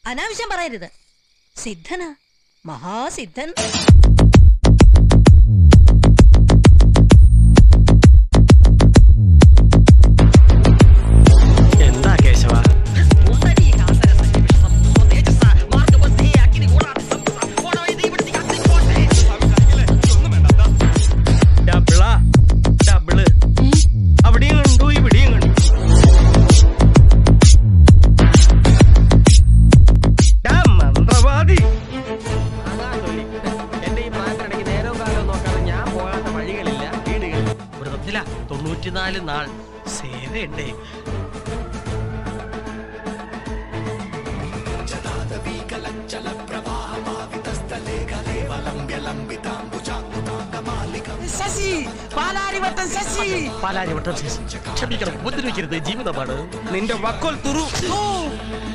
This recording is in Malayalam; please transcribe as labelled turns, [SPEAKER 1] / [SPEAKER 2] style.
[SPEAKER 1] അനാവശ്യം പറയരുത്. സിദ്ധനാ, മഹാസിദ്ധൻ.
[SPEAKER 2] എന്താ കേശവ? നാൾ സേവയുണ്ടേ. ക്ഷമിക്കണം, ഉപദ്രവിക്കരുത്, ജീവിതമാണ്. നിന്റെ വക്കോൽ തുറു.